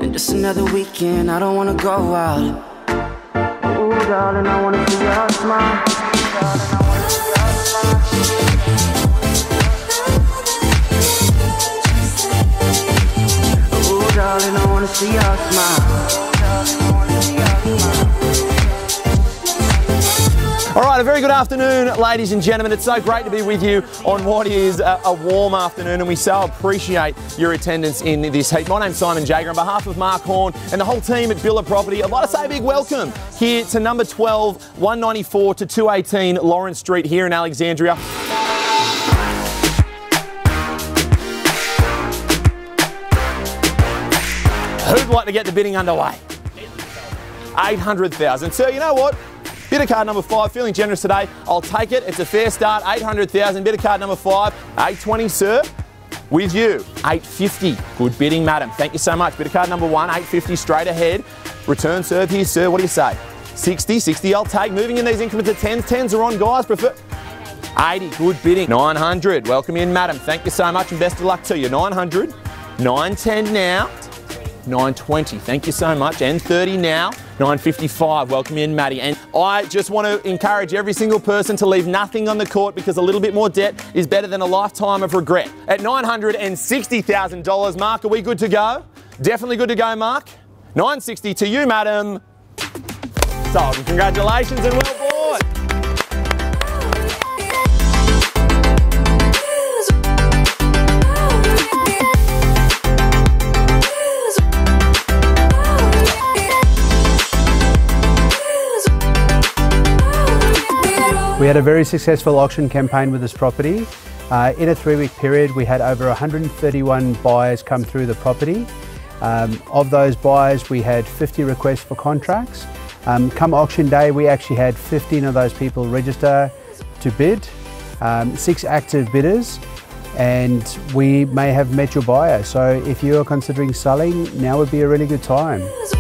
Just another weekend, I don't wanna go out. Ooh, darling, I wanna see your smile. Ooh, darling, I wanna see your smile. All right, a very good afternoon, ladies and gentlemen. It's so great to be with you on what is a warm afternoon, and we so appreciate your attendance in this heat. My name's Simon Jager. On behalf of Mark Horn and the whole team at Billa Property, I'd like to say a big welcome here to number 12, 194 to 218 Lawrence Street here in Alexandria. Who'd like to get the bidding underway? 800,000. So you know what? Bidder card number 5, feeling generous today. I'll take it. It's a fair start. 800,000. Bidder card number 5, 820, sir. With you, 850. Good bidding, madam. Thank you so much. Bidder card number 1, 850 straight ahead. Return serve here, sir. What do you say? 60, 60. I'll take. Moving in these increments of 10s. 10s are on, guys. Prefer 80. Good bidding. 900. Welcome in, madam. Thank you so much and best of luck to you. 900. 910 now. 920. Thank you so much. And 30 now. 955. Welcome in, Maddie. And I just want to encourage every single person to leave nothing on the court, because a little bit more debt is better than a lifetime of regret. At $960,000, Mark, are we good to go? Definitely good to go, Mark. 960 to you, madam. Sold. Congratulations and well bought. We had a very successful auction campaign with this property. In a 3-week period, we had over 131 buyers come through the property. Of those buyers, we had 50 requests for contracts. Come auction day, we actually had 15 of those people register to bid, 6 active bidders, and we may have met your buyer. So if you are considering selling, now would be a really good time.